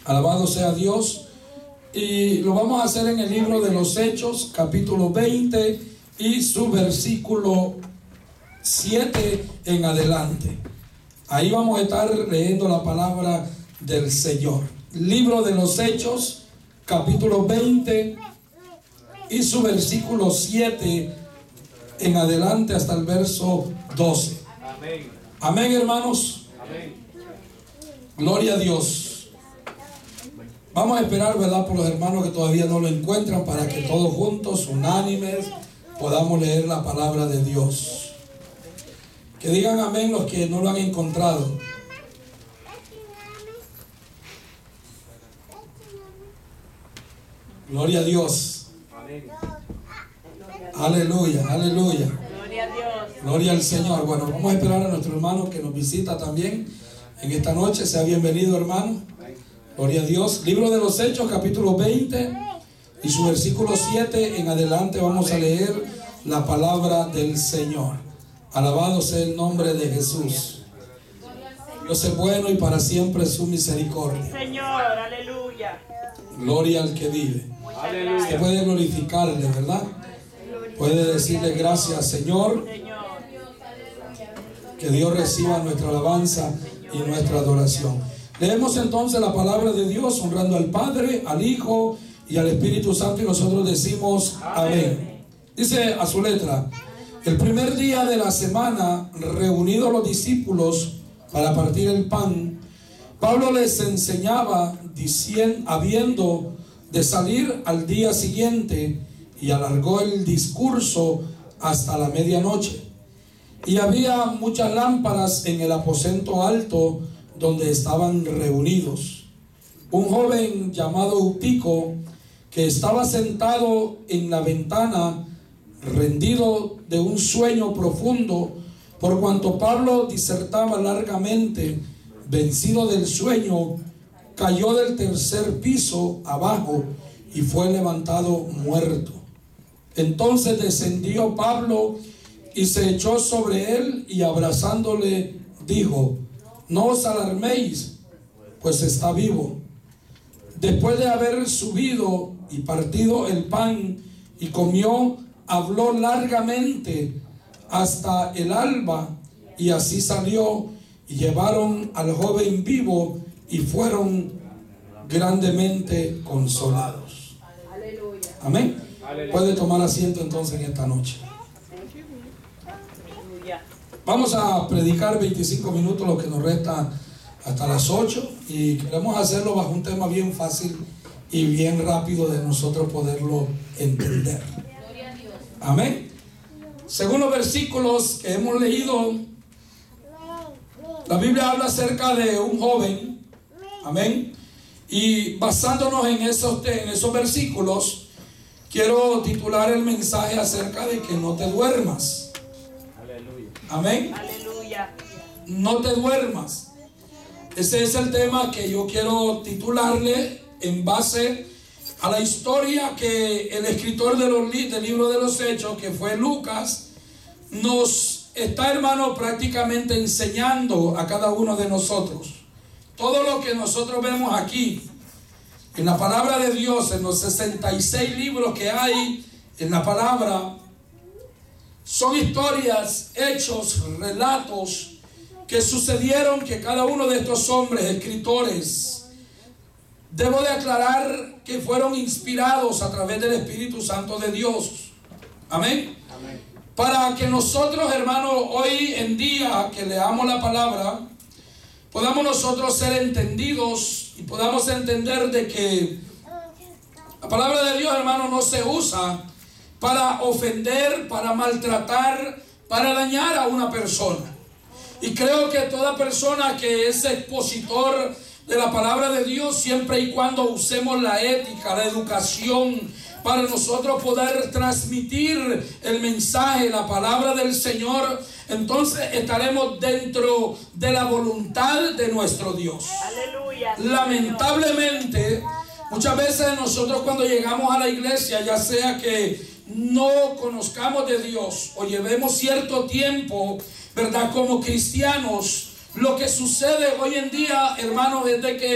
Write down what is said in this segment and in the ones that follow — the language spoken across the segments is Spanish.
Alabado sea Dios. Y lo vamos a hacer en el libro de los Hechos, capítulo 20 y su versículo 7 en adelante. Ahí vamos a estar leyendo la palabra del Señor. Libro de los Hechos, capítulo 20 y su versículo 7 en adelante hasta el verso 12. Amén. Amén, hermanos. Amén. Gloria a Dios. Vamos a esperar, ¿verdad?, por los hermanos que todavía no lo encuentran, para que todos juntos, unánimes, podamos leer la palabra de Dios. Que digan amén los que no lo han encontrado. Gloria a Dios. Amén. Aleluya, aleluya. Gloria a Dios. Gloria al Señor. Bueno, vamos a esperar a nuestro hermano que nos visita también en esta noche. Sea bienvenido, hermano. Gloria a Dios. Libro de los Hechos, capítulo 20 y su versículo 7 en adelante vamos a leer la palabra del Señor. Alabado sea el nombre de Jesús. Dios es bueno y para siempre su misericordia. Señor, aleluya. Gloria al que vive. Aleluya. Usted puede glorificarle, ¿verdad? Puede decirle gracias, Señor. Que Dios reciba nuestra alabanza y nuestra adoración. Leemos entonces la palabra de Dios, honrando al Padre, al Hijo y al Espíritu Santo, y nosotros decimos amén. Dice a su letra: el primer día de la semana, reunidos los discípulos para partir el pan, Pablo les enseñaba, habiendo de salir al día siguiente, y alargó el discurso hasta la medianoche. Y había muchas lámparas en el aposento alto donde estaban reunidos. Un joven llamado Eutico, que estaba sentado en la ventana, rendido de un sueño profundo, por cuanto Pablo disertaba largamente, vencido del sueño, cayó del tercer piso abajo y fue levantado muerto. Entonces descendió Pablo y se echó sobre él, y abrazándole dijo: no os alarméis, pues está vivo. Después de haber subido y partido el pan y comió, habló largamente hasta el alba, y así salió, y llevaron al joven vivo y fueron grandemente consolados. Aleluya. Amén. Aleluya. Puede tomar asiento entonces en esta noche. Vamos a predicar 25 minutos, lo que nos resta hasta las 8, y queremos hacerlo bajo un tema bien fácil y bien rápido de nosotros poderlo entender. Amén. Según los versículos que hemos leído, la Biblia habla acerca de un joven. Amén. Y basándonos en esos versículos, quiero titular el mensaje acerca de que no te duermas. Amén. Aleluya. No te duermas. Ese es el tema que yo quiero titularle en base a la historia que el escritor del libro de los Hechos, que fue Lucas, nos está, hermano, prácticamente enseñando a cada uno de nosotros. Todo lo que nosotros vemos aquí en la palabra de Dios, en los 66 libros que hay en la palabra, son historias, hechos, relatos que sucedieron, que cada uno de estos hombres, escritores, debo de aclarar que fueron inspirados a través del Espíritu Santo de Dios. Amén. Amén. Para que nosotros, hermanos, hoy en día que leamos la palabra, podamos nosotros ser entendidos y podamos entender de que la palabra de Dios, hermano, no se usa para ofender, para maltratar, para dañar a una persona. Y creo que toda persona que es expositor de la palabra de Dios, siempre y cuando usemos la ética, la educación, para nosotros poder transmitir el mensaje, la palabra del Señor, entonces estaremos dentro de la voluntad de nuestro Dios. Aleluya. Lamentablemente, muchas veces nosotros cuando llegamos a la iglesia, ya sea que no conozcamos de Dios o llevemos cierto tiempo, ¿verdad?, como cristianos, lo que sucede hoy en día, hermanos, es de que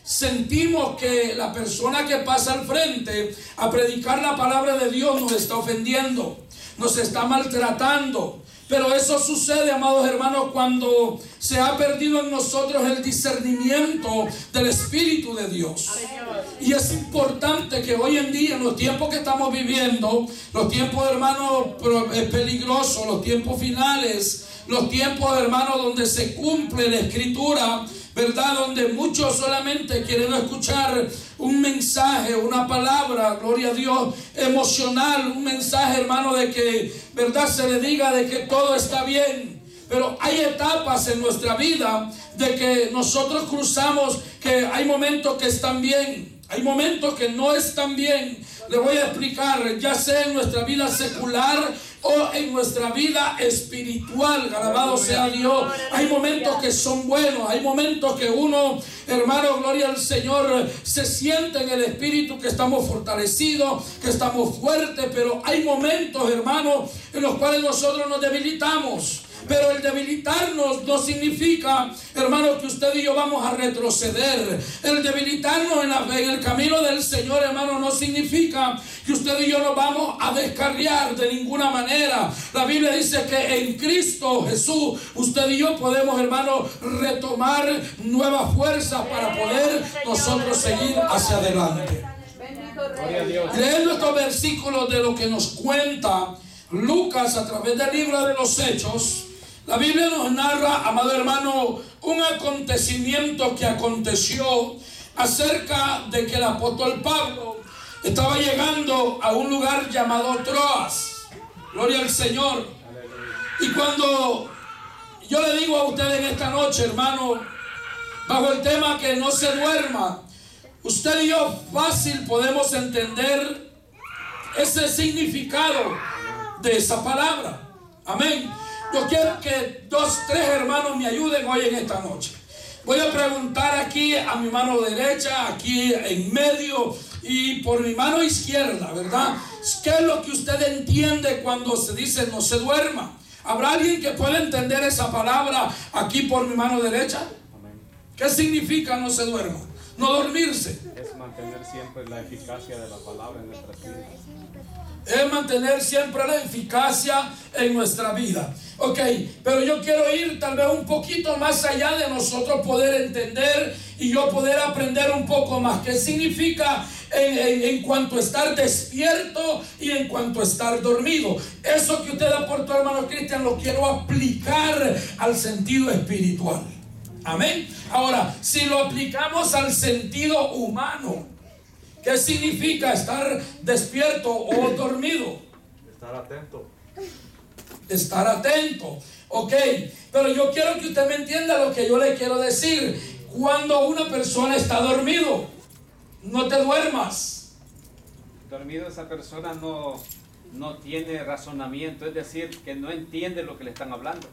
sentimos que la persona que pasa al frente a predicar la palabra de Dios nos está ofendiendo, nos está maltratando. Pero eso sucede, amados hermanos, cuando se ha perdido en nosotros el discernimiento del Espíritu de Dios. Y es importante que hoy en día, en los tiempos que estamos viviendo, los tiempos, hermanos, peligrosos, los tiempos finales, los tiempos, hermanos, donde se cumple la Escritura, ¿verdad? Donde muchos solamente quieren escuchar un mensaje, una palabra, gloria a Dios, emocional, un mensaje, hermano, de que, ¿verdad?, se le diga de que todo está bien. Pero hay etapas en nuestra vida de que nosotros cruzamos, que hay momentos que están bien, hay momentos que no están bien. Le voy a explicar, ya sea en nuestra vida secular o en nuestra vida espiritual, alabado sea Dios. Hay momentos que son buenos, hay momentos que uno, hermano, gloria al Señor, se siente en el Espíritu que estamos fortalecidos, que estamos fuertes, pero hay momentos, hermano, en los cuales nosotros nos debilitamos. Pero el debilitarnos no significa, hermano, que usted y yo vamos a retroceder. El debilitarnos en el camino del Señor, hermano, no significa que usted y yo nos vamos a descarriar de ninguna manera. La Biblia dice que en Cristo Jesús, usted y yo podemos, hermano, retomar nuevas fuerzas para poder nosotros seguir hacia adelante. Leyendo estos versículos de lo que nos cuenta Lucas a través del libro de los Hechos, la Biblia nos narra, amado hermano, un acontecimiento que aconteció acerca de que el apóstol Pablo estaba llegando a un lugar llamado Troas. Gloria al Señor. Y cuando yo le digo a ustedes en esta noche, hermano, bajo el tema que no se duerma, usted y yo fácil podemos entender ese significado de esa palabra. Amén. Yo quiero que 2, 3 hermanos me ayuden hoy en esta noche. Voy a preguntar aquí a mi mano derecha, aquí en medio y por mi mano izquierda, ¿verdad? ¿Qué es lo que usted entiende cuando se dice no se duerma? ¿Habrá alguien que pueda entender esa palabra aquí por mi mano derecha? ¿Qué significa no se duerma? No dormirse. Es mantener siempre la eficacia de la palabra en nuestras vidas. Es mantener siempre la eficacia en nuestra vida. Ok, pero yo quiero ir tal vez un poquito más allá de nosotros poder entender y yo poder aprender un poco más. ¿Qué significa en cuanto a estar despierto y en cuanto a estar dormido? Eso que usted aportó, hermano Cristian, lo quiero aplicar al sentido espiritual. Amén. Ahora, si lo aplicamos al sentido humano, ¿qué significa estar despierto o dormido? Estar atento. Estar atento. Ok, pero yo quiero que usted me entienda lo que yo le quiero decir. Cuando una persona está dormido, no te duermas. Dormido, esa persona no tiene razonamiento, es decir, que no entiende lo que le están hablando,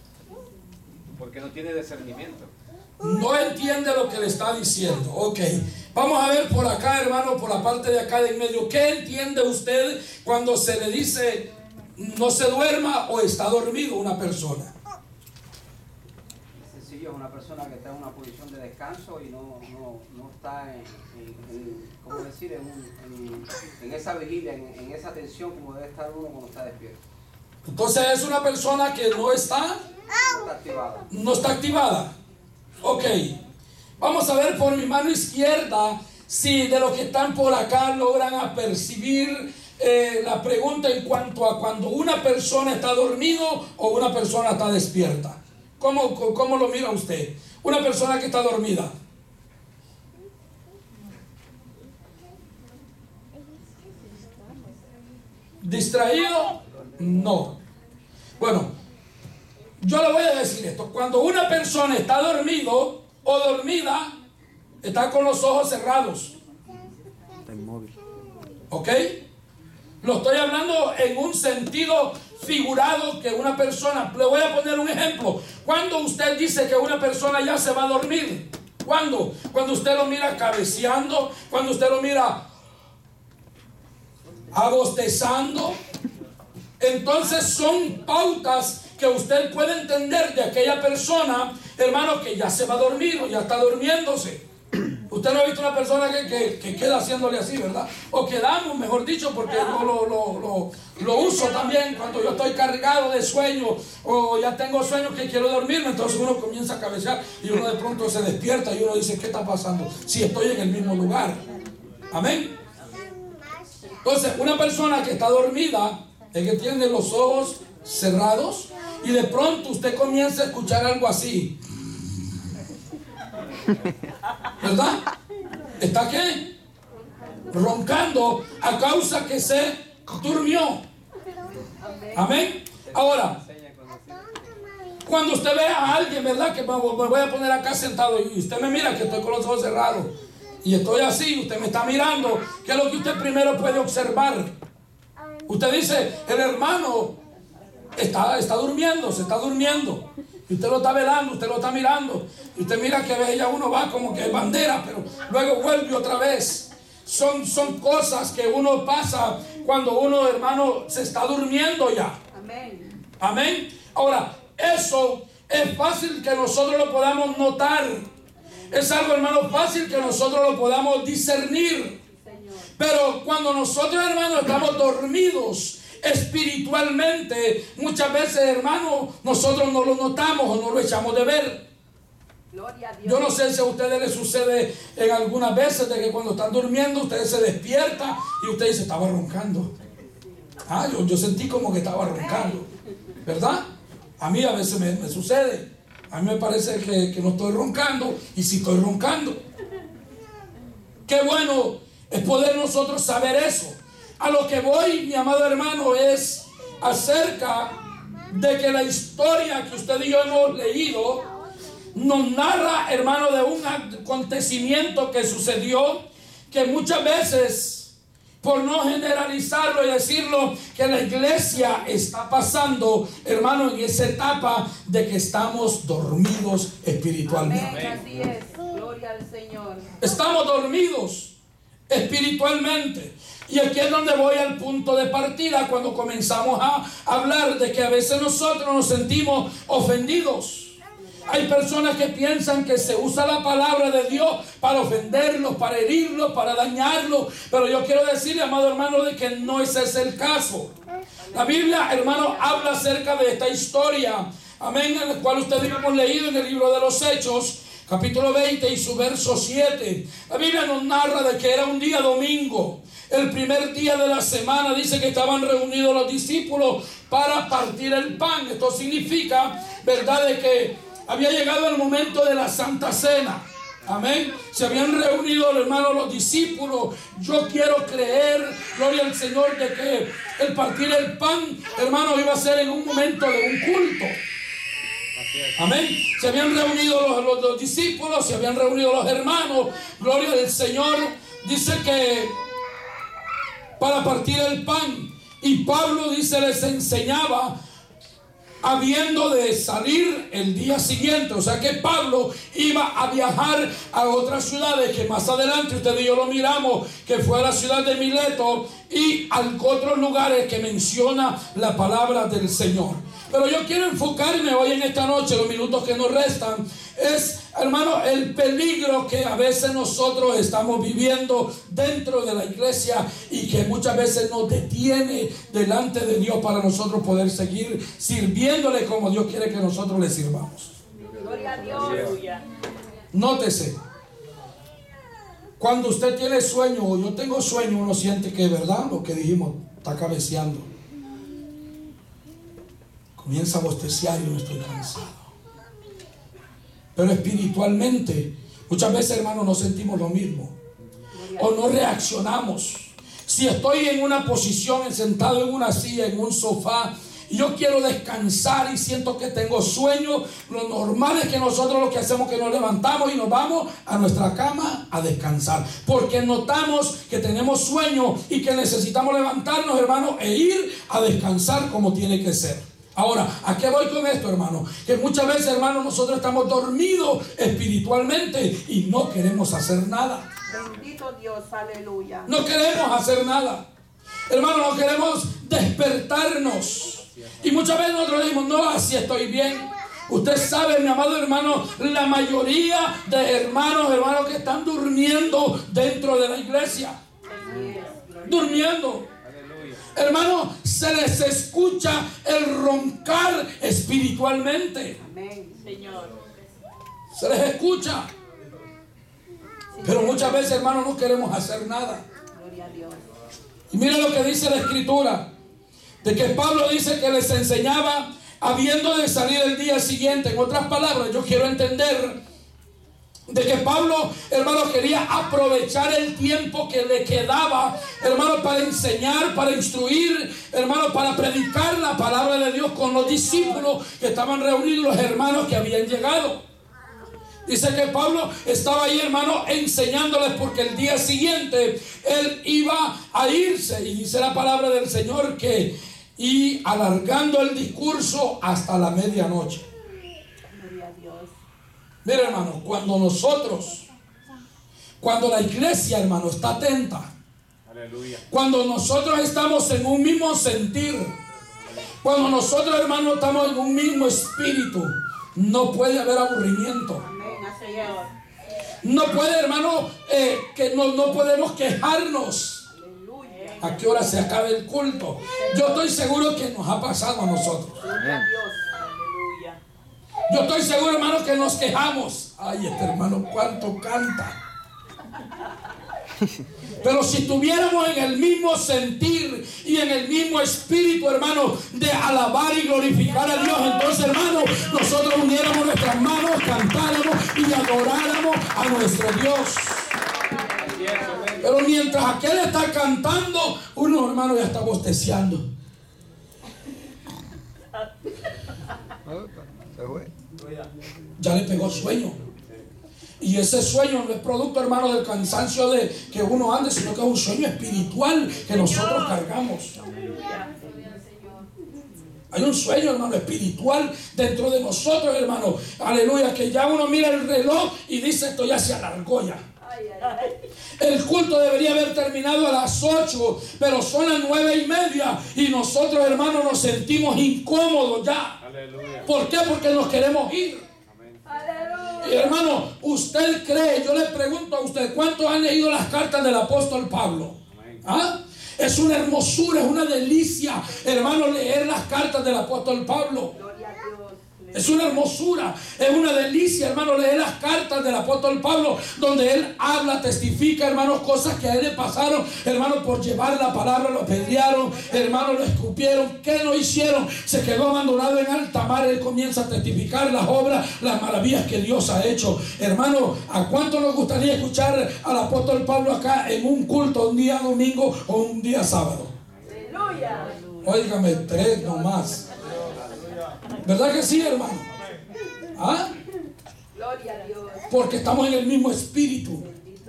porque no tiene discernimiento. No entiende lo que le está diciendo. Ok, vamos a ver por acá, hermano, por la parte de acá de en medio. ¿Qué entiende usted cuando se le dice no se duerma o está dormido una persona? Es sencillo, es una persona que está en una posición de descanso y no está ¿cómo decir? En esa vigilia, en esa tensión como debe estar uno cuando está despierto. Entonces es una persona que no está activada. No está activada. Ok, vamos a ver por mi mano izquierda si de los que están por acá logran apercibir la pregunta en cuanto a cuando una persona está dormido o una persona está despierta. ¿Cómo lo mira usted? Una persona que está dormida. ¿Distraído? No. Bueno, yo le voy a decir esto. Cuando una persona está dormido o dormida, está con los ojos cerrados. Está inmóvil. ¿Ok? Lo estoy hablando en un sentido figurado que una persona. Le voy a poner un ejemplo. Cuando usted dice que una persona ya se va a dormir. ¿Cuándo? Cuando usted lo mira cabeceando. Cuando usted lo mira abostezando. Entonces son pautas que usted puede entender de aquella persona, hermano, que ya se va a dormir o ya está durmiéndose. Usted Usted no ha visto una persona que queda haciéndole así, ¿verdad? O quedamos, mejor dicho, porque yo lo uso también cuando yo estoy cargado de sueño o ya tengo sueño que quiero dormirme. Entonces uno comienza a cabecear y uno de pronto se despierta y uno dice, ¿qué está pasando? Si estoy en el mismo lugar. Amén. Entonces, una persona que está dormida es que tiene los ojos cerrados y de pronto usted comienza a escuchar algo así. ¿Verdad? ¿Está qué? Roncando a causa que se durmió. Amén. Ahora, cuando usted ve a alguien, ¿verdad? Que me voy a poner acá sentado y usted me mira que estoy con los ojos cerrados y estoy así, usted me está mirando, ¿qué es lo que usted primero puede observar? Usted dice, el hermano está durmiendo, se está durmiendo. Y usted lo está velando, usted lo está mirando. Y usted mira que a veces ya uno va como que es bandera, pero luego vuelve otra vez. Son cosas que uno pasa cuando uno, hermano, se está durmiendo ya. Amén. Amén. Ahora, eso es fácil que nosotros lo podamos notar. Es algo, hermano, fácil que nosotros lo podamos discernir. Pero cuando nosotros, hermano, estamos dormidos espiritualmente, muchas veces, hermano, nosotros no lo notamos o no lo echamos de ver. Gloria a Dios. Yo no sé si a ustedes les sucede en algunas veces de que cuando están durmiendo ustedes se despiertan y usted dice, estaba roncando. Yo sentí como que estaba roncando, ¿verdad? A mí a veces me sucede. A mí me parece que no estoy roncando y sí estoy roncando. Qué bueno es poder nosotros saber eso. A lo que voy, mi amado hermano, es acerca de que la historia que usted y yo hemos leído nos narra, hermano, de un acontecimiento que sucedió, que muchas veces, por no generalizarlo y decirlo, que la iglesia está pasando, hermano, en esa etapa de que estamos dormidos espiritualmente. Amén, así es. Gloria al Señor. Estamos dormidos espiritualmente. Y aquí es donde voy al punto de partida cuando comenzamos a hablar de que a veces nosotros nos sentimos ofendidos. Hay personas que piensan que se usa la palabra de Dios para ofenderlos, para herirlos, para dañarlos. Pero yo quiero decirle, amado hermano, de que no ese es el caso. La Biblia, hermano, habla acerca de esta historia. Amén, en la cual ustedes hemos leído en el libro de los Hechos, capítulo 20 y su verso 7. La Biblia nos narra de que era un día domingo. El primer día de la semana dice que estaban reunidos los discípulos para partir el pan. Esto significa, ¿verdad?, de que había llegado el momento de la Santa Cena. Amén. Se habían reunido, hermanos, los discípulos. Yo quiero creer, gloria al Señor, de que el partir el pan, hermanos, iba a ser en un momento de un culto. Amén. Se habían reunido los discípulos, se habían reunido los hermanos. Gloria al Señor. Dice que para partir el pan. Y Pablo, dice, les enseñaba habiendo de salir el día siguiente. O sea que Pablo iba a viajar a otras ciudades que más adelante usted y yo lo miramos, que fue a la ciudad de Mileto y a otros lugares que menciona la palabra del Señor. Pero yo quiero enfocarme hoy en esta noche, los minutos que nos restan, es, hermano, el peligro que a veces nosotros estamos viviendo dentro de la iglesia y que muchas veces nos detiene delante de Dios para nosotros poder seguir sirviéndole como Dios quiere que nosotros le sirvamos. Gloria a Dios. Nótese, cuando usted tiene sueño o yo tengo sueño, uno siente que es verdad lo que dijimos, está cabeceando. Comienza a bosteciar y no estoy cansado. Pero espiritualmente, muchas veces, hermanos, no sentimos lo mismo. O no reaccionamos. Si estoy en una posición, sentado en una silla, en un sofá, y yo quiero descansar y siento que tengo sueño, lo normal es que nosotros lo que hacemos es que nos levantamos y nos vamos a nuestra cama a descansar. Porque notamos que tenemos sueño y que necesitamos levantarnos, hermanos, e ir a descansar como tiene que ser. Ahora, ¿a qué voy con esto, hermano? Que muchas veces, hermano, nosotros estamos dormidos espiritualmente y no queremos hacer nada. Bendito Dios, aleluya. No queremos hacer nada. Hermano, no queremos despertarnos. Y muchas veces nosotros decimos, no, así estoy bien. Usted sabe, mi amado hermano, la mayoría de hermanos que están durmiendo dentro de la iglesia. Durmiendo. Hermano, se les escucha el roncar espiritualmente. Amén, Señor. Se les escucha. Pero muchas veces, hermano, no queremos hacer nada. Gloria a Dios. Y mira lo que dice la Escritura. De que Pablo dice que les enseñaba habiendo de salir el día siguiente. En otras palabras, yo quiero entender de que Pablo, hermano, quería aprovechar el tiempo que le quedaba, hermano, para enseñar, para instruir, hermano, para predicar la palabra de Dios con los discípulos que estaban reunidos, los hermanos que habían llegado. Dice que Pablo estaba ahí, hermano, enseñándoles porque el día siguiente él iba a irse. Y dice la palabra del Señor que y alargando el discurso hasta la medianoche. Gloria a Dios. Mira, hermano, cuando la iglesia, hermano, está atenta, aleluya, cuando nosotros estamos en un mismo sentir, cuando nosotros, hermano, estamos en un mismo espíritu, no puede haber aburrimiento. Amén, Señor. No puede, hermano, que no podemos quejarnos. ¿A qué hora se acaba el culto? Yo estoy seguro que nos ha pasado a nosotros. Gloria a Dios. Aleluya. Yo estoy seguro, hermano, que nos quejamos. Ay, este hermano, cuánto canta. Pero si estuviéramos en el mismo sentir y en el mismo espíritu, hermano, de alabar y glorificar a Dios, entonces, hermano, nosotros uniéramos nuestras manos, cantáramos y adoráramos a nuestro Dios. Pero mientras aquel está cantando, uno, hermano, ya está bosteciando. Ya le pegó sueño. Y ese sueño no es producto, hermano, del cansancio de que uno ande, sino que es un sueño espiritual que nosotros cargamos. Hay un sueño, hermano, espiritual dentro de nosotros, hermano. Aleluya, que ya uno mira el reloj y dice, esto ya se alargó ya. El culto debería haber terminado a las 8, pero son las 9:30 y nosotros, hermanos, nos sentimos incómodos ya. Aleluya. ¿Por qué? Porque nos queremos ir. Aleluya. Y hermano, usted cree, yo le pregunto a usted, ¿cuántos han leído las cartas del apóstol Pablo? ¿Ah? Es una hermosura, es una delicia, hermano, leer las cartas del apóstol Pablo. Es una hermosura, es una delicia, hermano, leer las cartas del apóstol Pablo, donde él habla, testifica, hermanos, cosas que a él le pasaron, hermano, por llevar la palabra, lo apedrearon, hermano, lo escupieron, ¿qué no hicieron? Se quedó abandonado en alta mar, él comienza a testificar las obras, las maravillas que Dios ha hecho. Hermano, ¿a cuánto nos gustaría escuchar al apóstol Pablo acá en un culto, un día domingo o un día sábado? Aleluya. Óigame, 3 nomás. ¿Verdad que sí, hermano? ¿Ah? Gloria a Dios. Porque estamos en el mismo espíritu.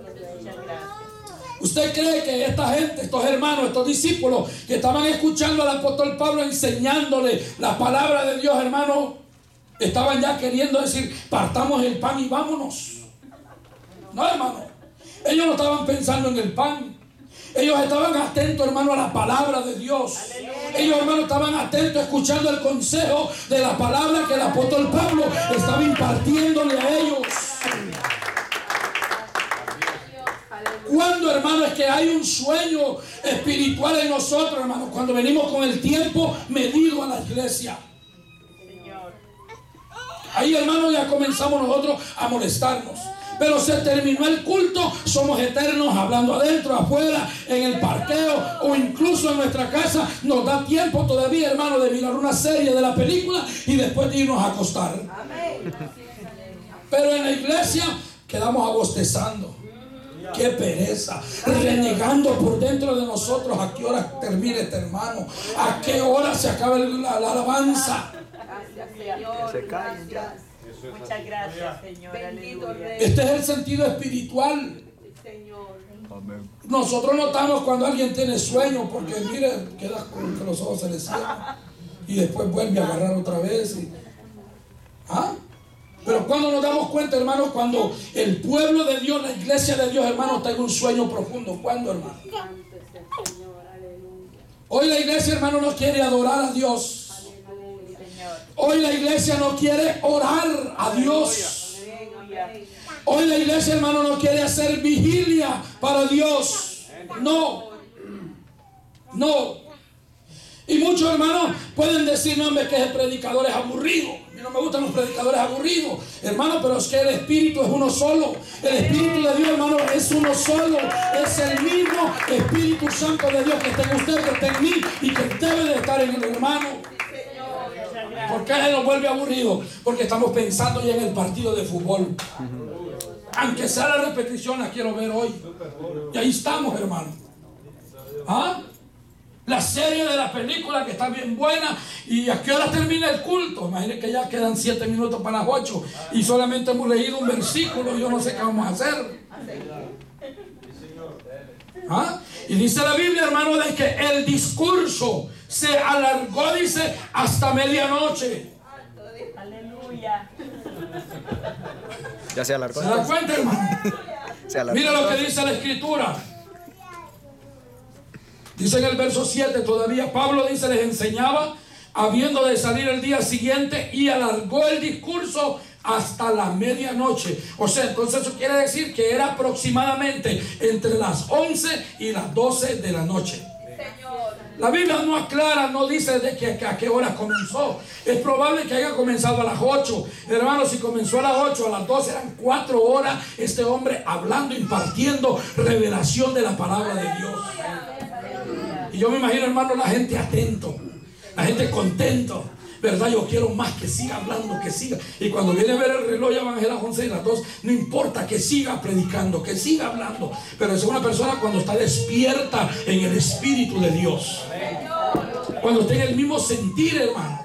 ¿Usted cree que esta gente, estos hermanos, estos discípulos que estaban escuchando al apóstol Pablo enseñándole la palabra de Dios, hermano, estaban ya queriendo decir, partamos el pan y vámonos? No, hermano. Ellos no estaban pensando en el pan. Ellos estaban atentos, hermano, a la palabra de Dios. Aleluya. Ellos, hermano, estaban atentos escuchando el consejo de la palabra que el apóstol Pablo estaba impartiéndole a ellos. ¿Cuándo, hermano, es que hay un sueño espiritual en nosotros, hermano? Cuando venimos con el tiempo medido a la iglesia. Ahí, hermano, ya comenzamos nosotros a molestarnos. Pero se terminó el culto, somos eternos hablando adentro, afuera, en el parqueo o incluso en nuestra casa. Nos da tiempo todavía, hermano, de mirar una serie de la película y después de irnos a acostar. Amén. Pero en la iglesia quedamos abostezando. Qué pereza, renegando por dentro de nosotros. ¿A qué hora termine este hermano? ¿A qué hora se acaba la alabanza? Gracias, Señor. Se callen ya. Muchas gracias, Señor. Bendito Rey. Este es el sentido espiritual. Señor. Amén. Nosotros notamos cuando alguien tiene sueño, porque mire, queda con que los ojos se le cierran y después vuelve a agarrar otra vez. ¿Ah? Pero cuando nos damos cuenta, hermanos, cuando el pueblo de Dios, la iglesia de Dios, hermanos, está en un sueño profundo. ¿Cuándo, hermano? Hoy la iglesia, hermano, no quiere adorar a Dios. Hoy la iglesia no quiere orar a Dios. Hoy la iglesia, hermano, no quiere hacer vigilia para Dios. No. Y muchos hermanos pueden decir, no, hombre, que el predicador es aburrido. A mí no me gustan los predicadores aburridos, hermano, pero es que el Espíritu es uno solo. El Espíritu de Dios, hermano, es uno solo. Es el mismo Espíritu Santo de Dios que está en usted, que está en mí y que debe de estar en el hermano. ¿Por qué se nos vuelve aburrido? Porque estamos pensando ya en el partido de fútbol. Aunque sea la repetición, la quiero ver hoy. Y ahí estamos, hermano. ¿Ah? La serie de la película que está bien buena. ¿Y a qué hora termina el culto? Imagínense que ya quedan 7 minutos para las 8 y solamente hemos leído un versículo. Yo no sé qué vamos a hacer. ¿Ah? Y dice la Biblia, hermano, de que el discurso se alargó, dice, hasta medianoche. Aleluya. Ya se alargó. ¿Se da cuenta, hermano? Se alargó. Mira lo que dice la Escritura. Dice en el verso 7, todavía Pablo dice, les enseñaba, habiendo de salir el día siguiente, y alargó el discurso hasta la medianoche. O sea, entonces eso quiere decir que era aproximadamente entre las 11 y las 12 de la noche. La Biblia no aclara, no dice de que a qué hora comenzó. Es probable que haya comenzado a las 8. Hermano, si comenzó a las 8, a las 12 eran 4 horas este hombre hablando, impartiendo revelación de la palabra de Dios. Y yo me imagino, hermano, la gente atento, la gente contento, ¿verdad? Yo quiero más, que siga hablando, que siga. Y cuando viene a ver el reloj, ya van a ser las 11 y las 2. No importa, que siga predicando, que siga hablando. Pero es una persona cuando está despierta en el Espíritu de Dios. Cuando está en el mismo sentir, hermano.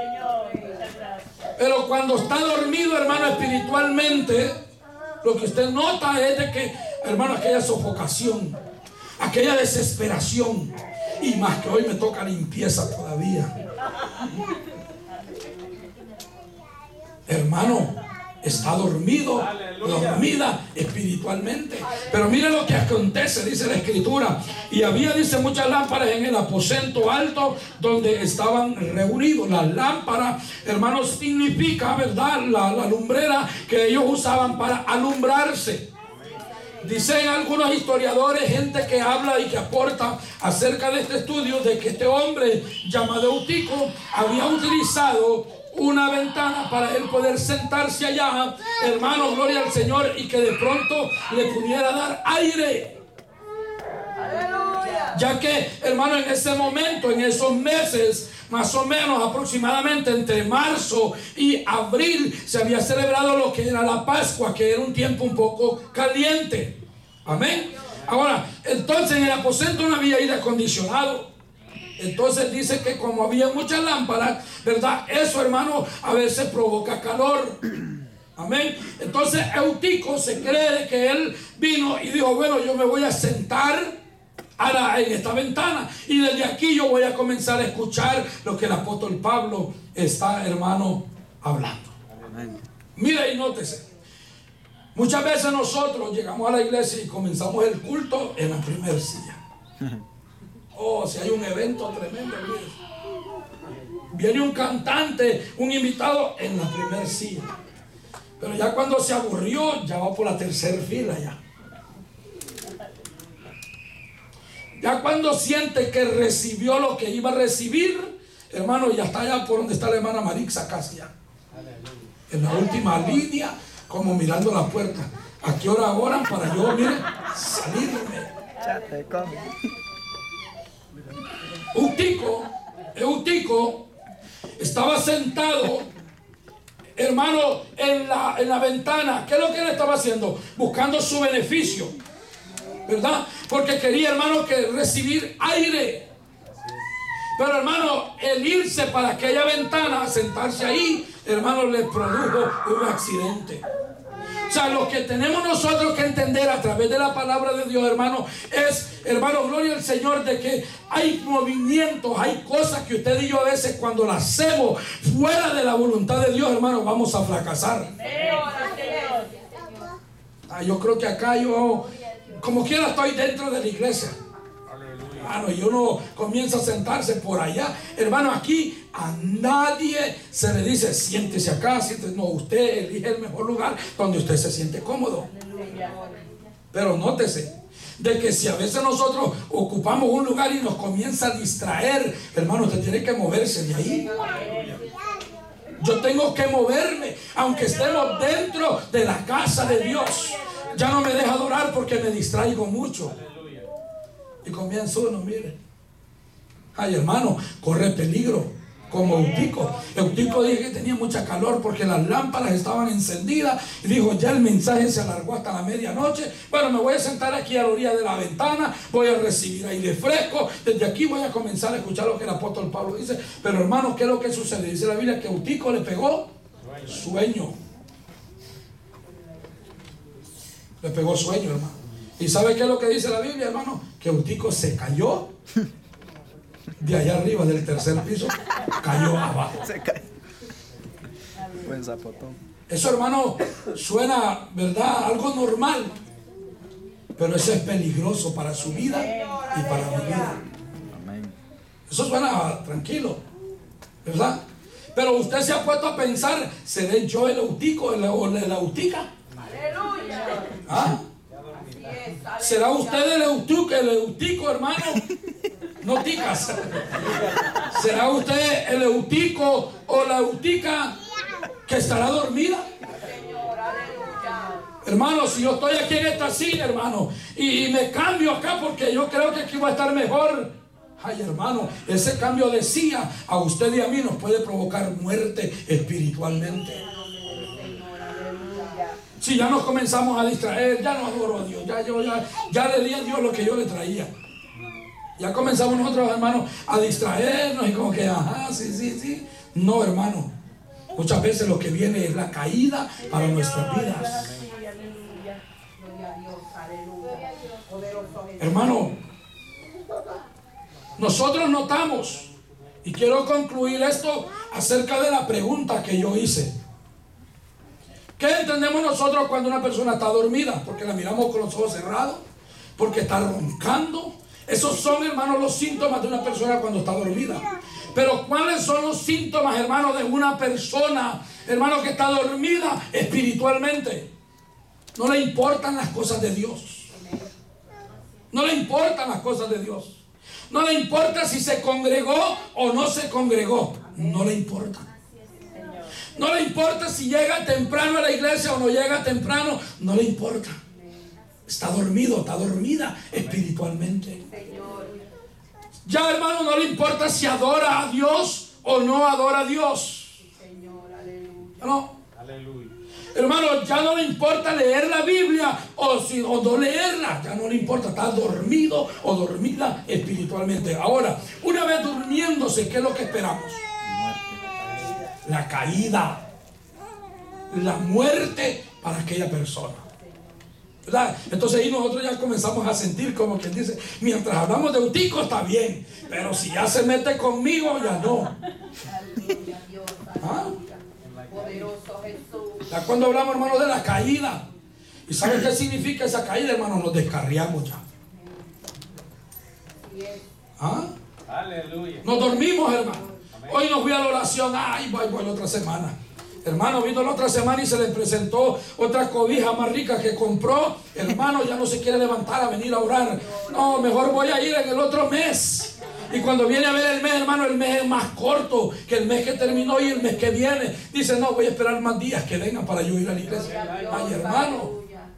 Pero cuando está dormido, hermano, espiritualmente, lo que usted nota es de que, hermano, aquella sofocación, aquella desesperación. Y más que hoy me toca limpieza todavía. Hermano, está dormido, dormida espiritualmente. Pero mire lo que acontece, dice la Escritura. Y había, dice, muchas lámparas en el aposento alto donde estaban reunidos. Las lámparas, hermanos, significa, ¿verdad?, la lumbrera que ellos usaban para alumbrarse. Dicen algunos historiadores, gente que habla y que aporta acerca de este estudio, de que este hombre llamado Eutico había utilizado una ventana para él poder sentarse allá, hermano, gloria al Señor, y que de pronto le pudiera dar aire. Ya que, hermano, en ese momento, en esos meses, más o menos aproximadamente entre marzo y abril, se había celebrado lo que era la Pascua, que era un tiempo un poco caliente. Amén. Ahora, entonces en el aposento no había aire acondicionado. Entonces dice que como había muchas lámparas, ¿verdad? Eso, hermano, a veces provoca calor. Amén. Entonces Eutico se cree que él vino y dijo, bueno, yo me voy a sentar en esta ventana y desde aquí yo voy a comenzar a escuchar lo que el apóstol Pablo está, hermano, hablando. Amén. Mira y nótese, muchas veces nosotros llegamos a la iglesia y comenzamos el culto en la primera silla. Oh, si hay un evento tremendo, viene un cantante, un invitado en la primera silla, pero ya cuando se aburrió ya va por la tercera fila ya. Ya cuando siente que recibió lo que iba a recibir, hermano, ya está allá por donde está la hermana Marixa, casi ya. En la última línea, como mirando la puerta. ¿A qué hora oran para yo, mire, salirme? Eutico estaba sentado, hermano, en la ventana. ¿Qué es lo que él estaba haciendo? Buscando su beneficio, ¿verdad? Porque quería, hermano, que recibir aire. Pero, hermano, el irse para aquella ventana, sentarse ahí, hermano, le produjo un accidente. O sea, lo que tenemos nosotros que entender a través de la palabra de Dios, hermano, es, hermano, gloria al Señor, de que hay movimientos, hay cosas que usted y yo a veces cuando las hacemos fuera de la voluntad de Dios, hermano, vamos a fracasar. Yo creo que acá yo, como quiera, estoy dentro de la iglesia. hermano, y uno comienza a sentarse por allá. Hermano, aquí a nadie se le dice siéntese acá, siéntese. No, usted elige el mejor lugar donde usted se siente cómodo. Pero nótese de que si a veces nosotros ocupamos un lugar y nos comienza a distraer, hermano, usted tiene que moverse de ahí. Yo tengo que moverme, aunque estemos dentro de la casa de Dios. Ya no me deja adorar porque me distraigo mucho. Y comienza uno, mire. Ay, hermano, corre peligro. Como Eutico. Eutico dijo que tenía mucha calor porque las lámparas estaban encendidas. Y dijo, ya el mensaje se alargó hasta la medianoche. Bueno, me voy a sentar aquí a la orilla de la ventana. Voy a recibir aire fresco. Desde aquí voy a comenzar a escuchar lo que el apóstol Pablo dice. Pero hermano, ¿qué es lo que sucede? Dice la Biblia que Eutico le pegó sueño. Le pegó sueño, hermano. ¿Y sabe qué es lo que dice la Biblia, hermano? Que Eutico se cayó de allá arriba del tercer piso, cayó abajo. Se cae. Buen zapotón. Eso, hermano, suena, ¿verdad?, algo normal, pero eso es peligroso para su vida y para mi vida. Amén. Eso suena tranquilo, ¿verdad? Pero usted se ha puesto a pensar, ¿seré yo el Eutico o la Eutica? ¿Ah? ¿Será usted el Eutico, hermano? No ticas. ¿Será usted el Eutico o la Eutica que estará dormida? Hermano, si yo estoy aquí en esta silla, hermano, y me cambio acá porque yo creo que aquí va a estar mejor. Ay, hermano, ese cambio de silla a usted y a mí nos puede provocar muerte espiritualmente. Si ya nos comenzamos a distraer, ya no adoro a Dios, ya le di a Dios lo que yo le traía. Ya comenzamos nosotros, hermanos, a distraernos y como que, ajá, sí. No, hermano. Muchas veces lo que viene es la caída para nuestras vidas. Hermano, nosotros notamos, y quiero concluir esto acerca de la pregunta que yo hice. ¿Qué entendemos nosotros cuando una persona está dormida? Porque la miramos con los ojos cerrados, porque está roncando. Esos son, hermanos, los síntomas de una persona cuando está dormida. Pero ¿cuáles son los síntomas, hermanos, de una persona, hermano, que está dormida espiritualmente? No le importan las cosas de Dios. No le importan las cosas de Dios. No le importa si se congregó o no se congregó. No le importa. No le importa si llega temprano a la iglesia o no llega temprano. No le importa. Está dormido, está dormida espiritualmente. Ya, hermano, no le importa si adora a Dios o no adora a Dios. No. Hermano, ya no le importa leer la Biblia o no leerla. Ya no le importa, está dormido o dormida espiritualmente. Ahora, una vez durmiéndose, ¿qué es lo que esperamos? La caída, la muerte para aquella persona, ¿verdad? Entonces ahí nosotros ya comenzamos a sentir como quien dice, mientras hablamos de Eutico está bien, pero si ya se mete conmigo ya no. ¿Ah? Ya cuando hablamos, hermano, de la caída, ¿y saben qué significa esa caída, hermano? Nos descarriamos ya. ¿Ah? Aleluya. Nos dormimos, hermano. Hoy no fui a la oración, voy la otra semana. Hermano, vino la otra semana y se le presentó otra cobija más rica que compró. Hermano, ya no se quiere levantar a venir a orar. No, mejor voy a ir en el otro mes. Y cuando viene a ver el mes, hermano, el mes es más corto que el mes que terminó y el mes que viene. Dice, no, voy a esperar más días que vengan para yo ir a la iglesia. Ay, hermano.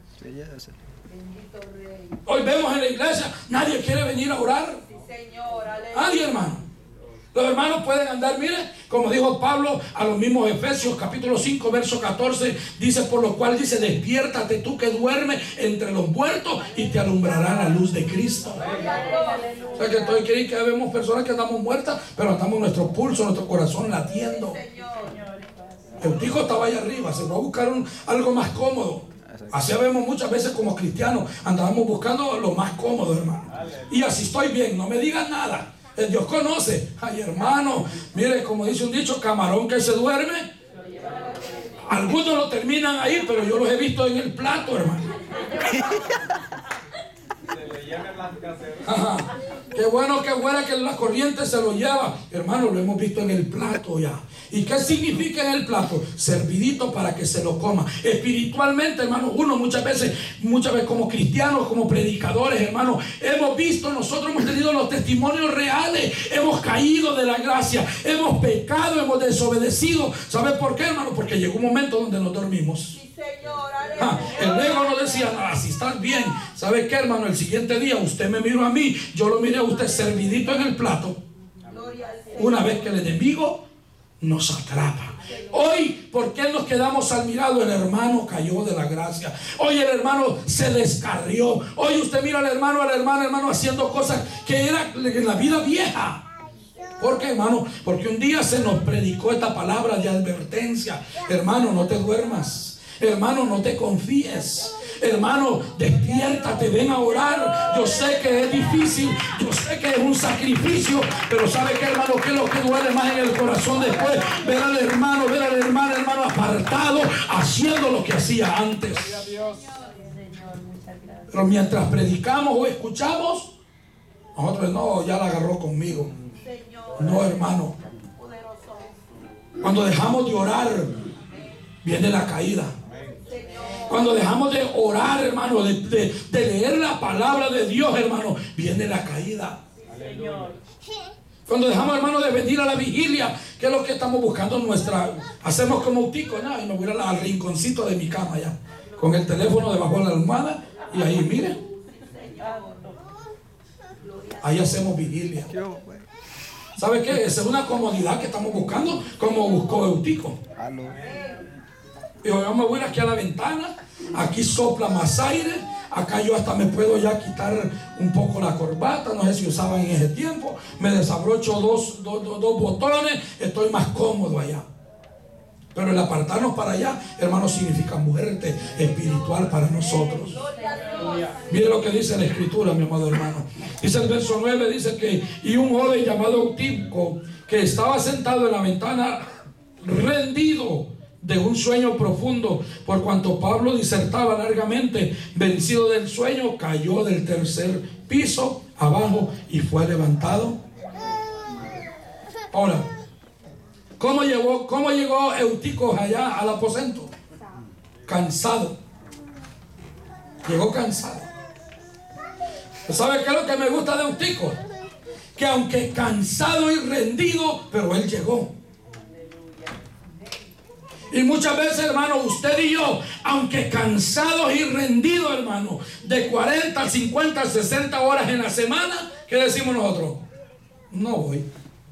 Hoy vemos en la iglesia, nadie quiere venir a orar. Nadie, hermano. Los hermanos pueden andar, mire, como dijo Pablo a los mismos Efesios, capítulo 5, verso 14, dice, por lo cual dice, despiértate tú que duermes entre los muertos y te alumbrará la luz de Cristo. O sea que estoy creyendo que vemos personas que andamos muertas, pero andamos nuestro pulso, nuestro corazón latiendo. Eutico estaba ahí arriba, se fue a buscar algo más cómodo. Así vemos muchas veces como cristianos, andábamos buscando lo más cómodo, hermano. Y así estoy bien, no me digan nada. Dios conoce. Ay, hermano, mire, como dice un dicho, camarón que se duerme. Algunos lo terminan ahí, pero yo los he visto en el plato, hermano. Se le llenan las caseras. Ajá. Qué bueno que fuera que la corriente se lo lleva. Hermano, lo hemos visto en el plato ya. ¿Y qué significa en el plato? Servidito para que se lo coma. Espiritualmente, hermano, uno muchas veces como cristianos, como predicadores, hermano, hemos visto, nosotros hemos tenido los testimonios reales. Hemos caído de la gracia, hemos pecado, hemos desobedecido. ¿Sabe por qué, hermano? Porque llegó un momento donde nos dormimos. El ego nos decía, si estás bien. ¿Sabe qué, hermano? El siguiente día usted me miró a mí, yo lo miré a usted servidito en el plato. Una vez que el enemigo nos atrapa. Hoy, ¿por qué nos quedamos al mirado? El hermano cayó de la gracia. Hoy el hermano se descarrió. Hoy usted mira al hermano haciendo cosas que era en la vida vieja. ¿Por qué, hermano? Porque un día se nos predicó esta palabra de advertencia. Hermano, no te duermas. Hermano, no te confíes. Hermano, despiértate, ven a orar. Yo sé que es difícil, yo sé que es un sacrificio, pero ¿sabe qué, hermano? ¿Qué es lo que duele más en el corazón después? Ver al hermano, hermano apartado, haciendo lo que hacía antes. Pero mientras predicamos o escuchamos, nosotros no, ya la agarró conmigo. No, hermano. Cuando dejamos de orar, viene la caída. Cuando dejamos de orar, hermano, de leer la palabra de Dios, hermano, viene la caída. Cuando dejamos, hermano, de venir a la vigilia, ¿qué es lo que estamos buscando? Hacemos como un tico, ¿no? Y me voy al rinconcito de mi cama ya, con el teléfono debajo de la almohada, y ahí, mire, ahí hacemos vigilia. ¿Sabe qué? Esa es una comodidad que estamos buscando, como buscó Eutico. Y yo me voy aquí a la ventana, aquí sopla más aire, acá yo hasta me puedo ya quitar un poco la corbata, no sé si usaban en ese tiempo, me desabrocho dos botones, estoy más cómodo allá. Pero el apartarnos para allá, hermano, significa muerte espiritual para nosotros. Mire lo que dice la escritura, mi amado hermano. Dice el verso 9, dice que y un joven llamado Eutico, que estaba sentado en la ventana rendido de un sueño profundo, por cuanto Pablo disertaba largamente, vencido del sueño, cayó del tercer piso abajo y fue levantado. Ahora, ¿cómo llegó Eutico allá al aposento? Cansado. Llegó cansado. ¿Sabe qué es lo que me gusta de Eutico? Que aunque cansado y rendido, pero él llegó. Y muchas veces, hermano, usted y yo, aunque cansados y rendidos, hermano, de 40, 50, 60 horas en la semana, ¿qué decimos nosotros? No voy.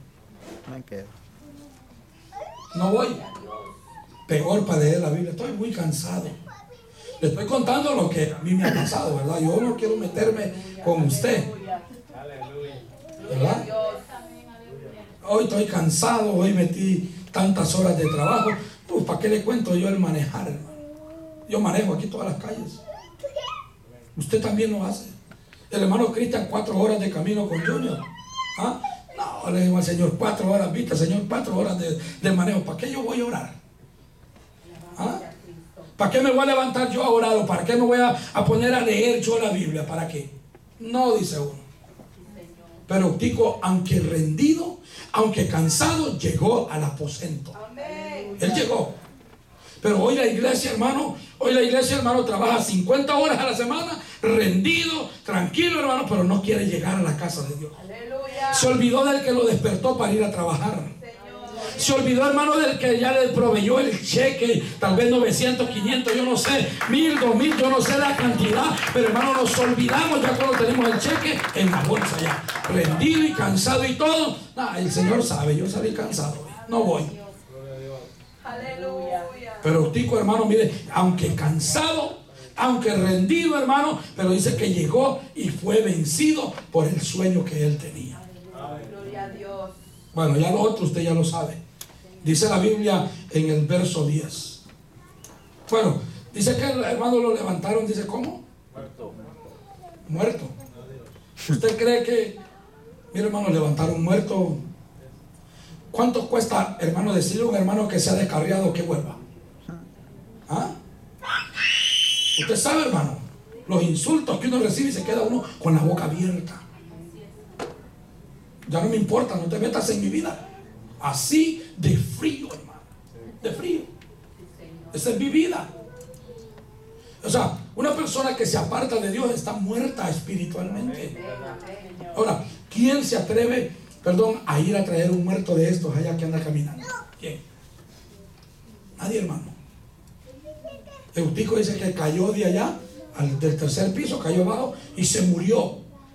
No voy. Peor para leer la Biblia. Estoy muy cansado. Le estoy contando lo que a mí me ha pasado, ¿verdad? Yo no quiero meterme con usted, ¿verdad? Hoy estoy cansado, hoy metí tantas horas de trabajo. Pues, ¿para qué le cuento yo el manejar, hermano? Yo manejo aquí todas las calles. Usted también lo hace. El hermano Cristian, 4 horas de camino con Junior. ¿Ah? No, le digo al Señor, 4 horas, viste, Señor, 4 horas de manejo. ¿Para qué yo voy a orar? ¿Ah? ¿Para qué me voy a levantar yo a orar? ¿O para qué me voy a poner a leer yo la Biblia? ¿Para qué? No, dice uno. Pero Eutico, aunque rendido, aunque cansado, llegó al aposento. Él llegó. Pero hoy la iglesia, hermano, trabaja 50 horas a la semana, rendido, tranquilo, hermano, pero no quiere llegar a la casa de Dios. Aleluya. Se olvidó del que lo despertó para ir a trabajar. Se olvidó, hermano, del que ya le proveyó el cheque, tal vez 900, 500, yo no sé, 1000, 2000, yo no sé la cantidad, pero hermano, nos olvidamos ya cuando tenemos el cheque en la bolsa ya, rendido y cansado y todo. El Señor sabe, yo salí cansado, no voy. Aleluya. Pero Eutico, hermano, mire, aunque cansado, aunque rendido, hermano, pero dice que llegó y fue vencido por el sueño que él tenía. Gloria a Dios. Bueno, ya lo otro usted ya lo sabe. Dice la Biblia en el verso 10. Bueno, dice que el hermano lo levantaron, dice, ¿cómo? Muerto. ¿Usted cree que, mire, hermano, levantar un muerto? ¿Cuánto cuesta, hermano, decirle a un hermano que se ha descarriado que vuelva? ¿Ah? Usted sabe, hermano, los insultos que uno recibe y se queda uno con la boca abierta. Ya no me importa, no te metas en mi vida. Así de frío, hermano. De frío. Esa es mi vida. O sea, una persona que se aparta de Dios está muerta espiritualmente. Ahora, ¿quién se atreve, a ir a traer un muerto de estos allá que anda caminando? ¿Quién? Nadie, hermano. Eutico dice que cayó de allá, del tercer piso, cayó abajo y se murió.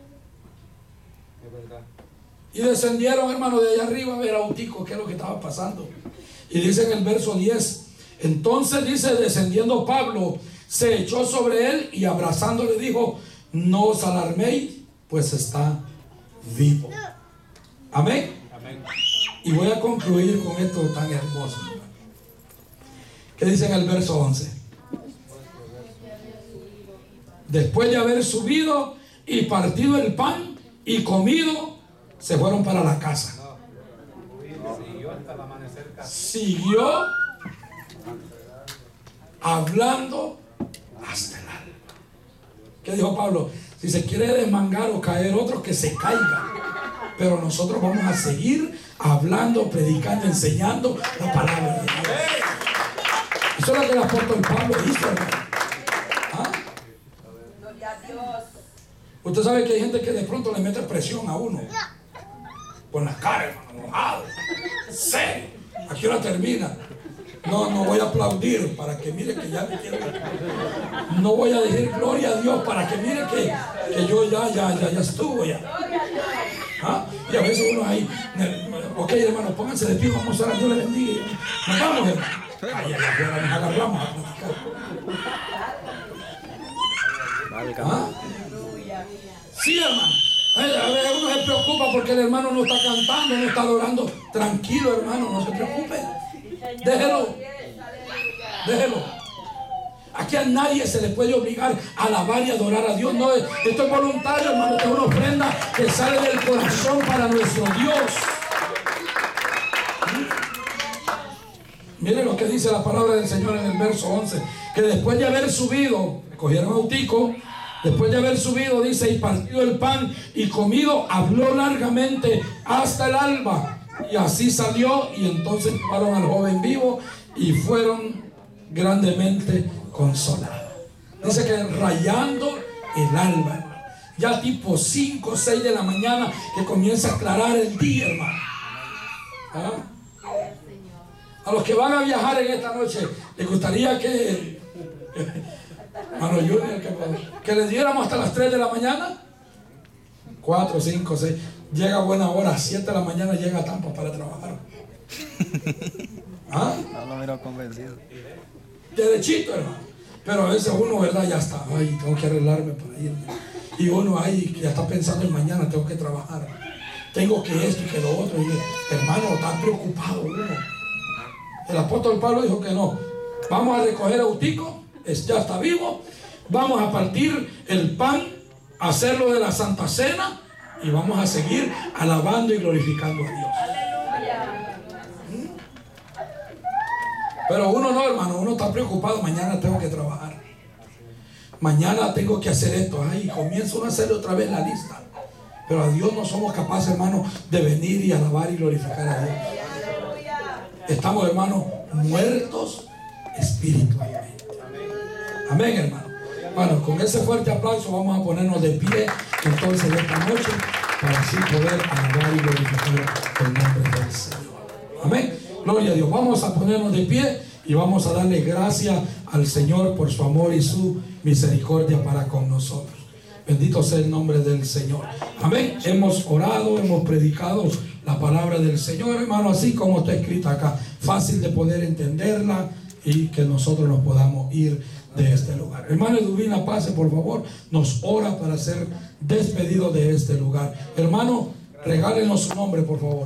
Y descendieron, hermano, de allá arriba a ver a Eutico qué es lo que estaba pasando. Y dice en el verso 10, entonces dice, descendiendo Pablo, se echó sobre él y abrazándole dijo, no os alarméis, pues está vivo. Amén. Amén. Y voy a concluir con esto tan hermoso. ¿Qué dice en el verso 11? Después de haber subido y partido el pan y comido, se fueron para la casa. Siguió hasta el amanecer casi. Siguió hablando hasta el alma. ¿Qué dijo Pablo? Si se quiere desmangar o caer otro, que se caiga. Pero nosotros vamos a seguir hablando, predicando, enseñando la palabra de Dios. Eso es lo que el apóstol Pablo hizo, hermano. ¿Ah? Gloria a Dios. Usted sabe que hay gente que de pronto le mete presión a uno. Con la cara, hermano, enojado. Sí. ¿A qué hora termina? No voy a aplaudir para que mire que ya me quiero. No voy a decir gloria a Dios para que mire que yo ya estuvo ya. ¿Ah? Y a veces uno ahí, ok, hermano, pónganse de pie, vamos a orar, Dios le bendiga. Nos vamos, hermano. Ay, afuera nos agarramos a platicar. ¿Ah? Sí, hermano. A ver, uno se preocupa porque el hermano no está cantando, no está adorando. Tranquilo, hermano, no se preocupe. Déjelo. Aquí a nadie se le puede obligar a alabar y adorar a Dios. No, esto es voluntario, hermano. Esto es una ofrenda que sale del corazón para nuestro Dios. Miren lo que dice la palabra del Señor en el verso 11. Que después de haber subido, cogieron a Eutico. Después de haber subido, dice, y partido el pan y comido, habló largamente hasta el alba. Y así salió, y entonces llevaron al joven vivo y fueron grandemente consolados. Dice que rayando el alba, ya tipo 5 o 6 de la mañana, que comienza a aclarar el día, hermano. ¿Ah? A los que van a viajar en esta noche, les gustaría que hermano Junior, que les diéramos hasta las 3 de la mañana, 4, 5, 6, llega a buena hora, a 7 de la mañana llega a Tampa para trabajar. ¿Ah? No lo miro convencido. Derechito, hermano. Pero a veces uno, ¿verdad? Ya está, ay, tengo que arreglarme para irme. Y uno ahí ya está pensando en mañana, tengo que trabajar. Tengo que esto y que lo otro. Y hermano, está preocupado uno. El apóstol Pablo dijo que no. Vamos a recoger a Eutico, ya está vivo. Vamos a partir el pan, hacerlo de la Santa Cena y vamos a seguir alabando y glorificando a Dios. Pero uno no, hermano, uno está preocupado. Mañana tengo que trabajar. Mañana tengo que hacer esto. Ay, comienzo a hacer otra vez la lista. Pero a Dios no somos capaces, hermano, de venir y alabar y glorificar a Dios. Estamos, hermano, muertos espiritualmente. Amén, hermano. Bueno, con ese fuerte aplauso vamos a ponernos de pie entonces esta noche para así poder alabar y glorificar el nombre del Señor. Amén. Gloria a Dios. Vamos a ponernos de pie y vamos a darle gracias al Señor por su amor y su misericordia para con nosotros. Bendito sea el nombre del Señor. Amén. Hemos orado, hemos predicado la palabra del Señor, hermano, así como está escrita acá. Fácil de poder entenderla y que nosotros nos podamos ir de este lugar. Hermano Eduvina, pase por favor. Nos ora para ser despedido de este lugar. Hermano, regálenos su nombre por favor.